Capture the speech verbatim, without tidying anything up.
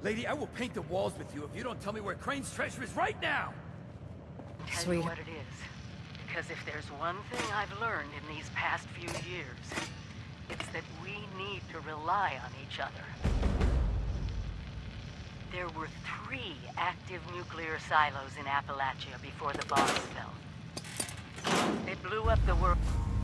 Lady, I will paint the walls with you if you don't tell me where Crane's treasure is right now! Tell Sweet. you what it is. Because if there's one thing I've learned in these past few years, it's that we need to rely on each other. There were three active nuclear silos in Appalachia before the bombs fell. They blew up the world.